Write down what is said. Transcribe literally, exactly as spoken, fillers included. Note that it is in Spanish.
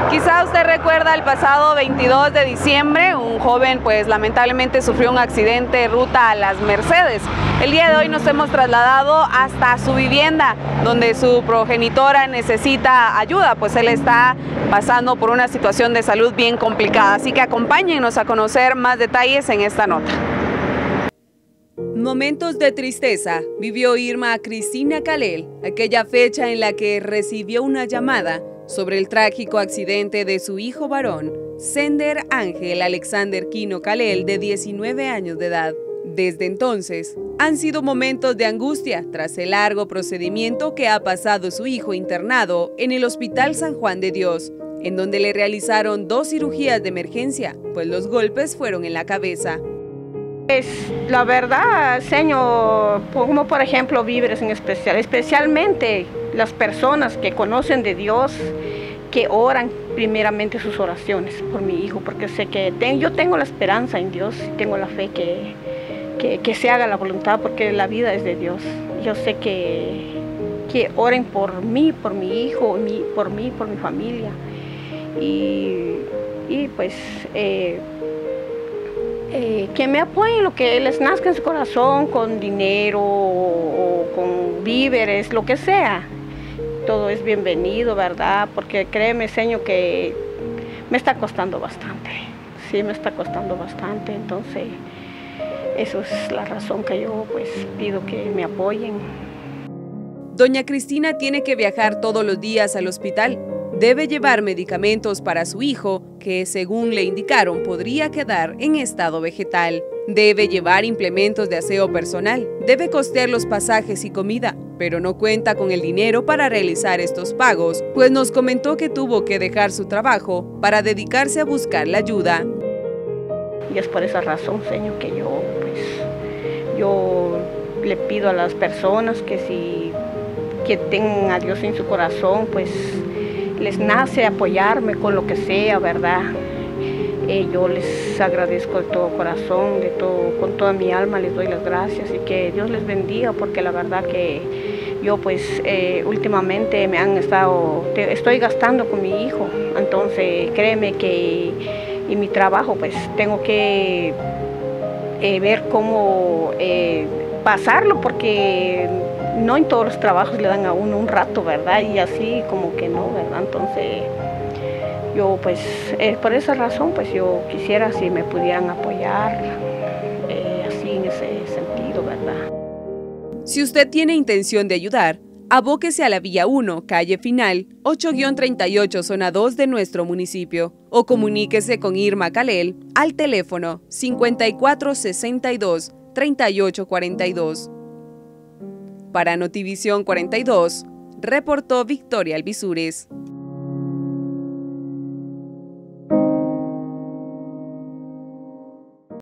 Quizá usted recuerda el pasado veintidós de diciembre, un joven pues lamentablemente sufrió un accidente de ruta a Las Mercedes. El día de hoy nos hemos trasladado hasta su vivienda, donde su progenitora necesita ayuda, pues él está pasando por una situación de salud bien complicada. Así que acompáñennos a conocer más detalles en esta nota. Momentos de tristeza vivió Irma Cristina Calel, aquella fecha en la que recibió una llamada sobre el trágico accidente de su hijo varón, Sender Ángel Alexander Quino Calel, de diecinueve años de edad. Desde entonces, han sido momentos de angustia tras el largo procedimiento que ha pasado su hijo internado en el Hospital San Juan de Dios, en donde le realizaron dos cirugías de emergencia, pues los golpes fueron en la cabeza. Pues la verdad, señor, como por ejemplo víveres en especial, especialmente las personas que conocen de Dios, que oran primeramente sus oraciones por mi hijo, porque sé que ten, yo tengo la esperanza en Dios, tengo la fe que, que, que se haga la voluntad, porque la vida es de Dios. Yo sé que, que oren por mí, por mi hijo, mi, por mí, por mi familia, y, y pues... Eh, Eh, que me apoyen lo que les nazca en su corazón, con dinero o, o con víveres, lo que sea. Todo es bienvenido, ¿verdad? Porque créeme, Señor, que me está costando bastante. Sí, me está costando bastante. Entonces, eso es la razón que yo pues pido que me apoyen. Doña Cristina tiene que viajar todos los días al hospital. Debe llevar medicamentos para su hijo, que según le indicaron podría quedar en estado vegetal. Debe llevar implementos de aseo personal. Debe costear los pasajes y comida, pero no cuenta con el dinero para realizar estos pagos, pues nos comentó que tuvo que dejar su trabajo para dedicarse a buscar la ayuda. Y es por esa razón, Señor, que yo, pues, yo le pido a las personas que si que tengan a Dios en su corazón, pues les nace apoyarme con lo que sea, ¿verdad? Eh, yo les agradezco de todo corazón, de todo, con toda mi alma les doy las gracias y que Dios les bendiga, porque la verdad que yo pues eh, últimamente me han estado, te, estoy gastando con mi hijo, entonces créeme que en mi trabajo pues tengo que eh, ver cómo eh, pasarlo, porque no en todos los trabajos le dan a uno un rato, ¿verdad? Y así como que no, ¿verdad? Entonces, yo pues, eh, por esa razón, pues yo quisiera si me pudieran apoyar, eh, así en ese sentido, ¿verdad? Si usted tiene intención de ayudar, abóquese a la Vía uno, calle Final, ocho guion treinta y ocho, zona dos de nuestro municipio, o comuníquese con Irma Calel al teléfono cincuenta y cuatro sesenta y dos, treinta y ocho cuarenta y dos. Para Notivisión cuarenta y dos, reportó Victoria Alvisures.